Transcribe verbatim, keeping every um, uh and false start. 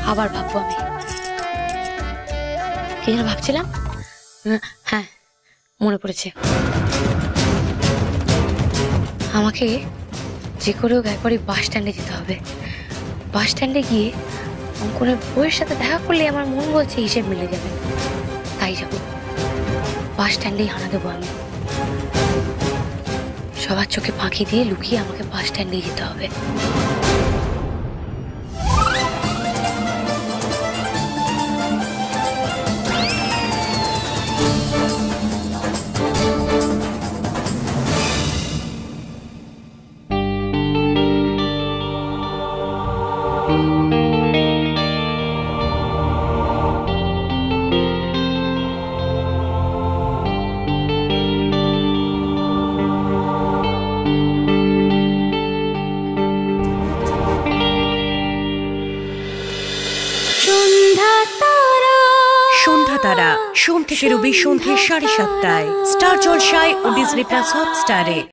আবার ভাববো আমি কি যেন ভাবছিলাম। হ্যাঁ মনে পড়েছে, আমাকে যে করেও একবারই বাস স্ট্যান্ডে যেতে হবে। বাস স্ট্যান্ডে গিয়ে অঙ্কনের বইয়ের সাথে দেখা করলে আমার মন বলছে হিসেব মিলে যাবে, তাই যাবো। বাস স্ট্যান্ডেই হানা দেবো আমি, সবার চোখে ফাঁকি দিয়ে লুকিয়ে আমাকে বাস স্ট্যান্ডেই যেতে হবে। সন্ধ্যা তারা সোম থেকে রবি সন্ধ্যে সাড়ে সাতটায় স্টার জলসায় ও ডিজনি প্লাস হটস্টারে।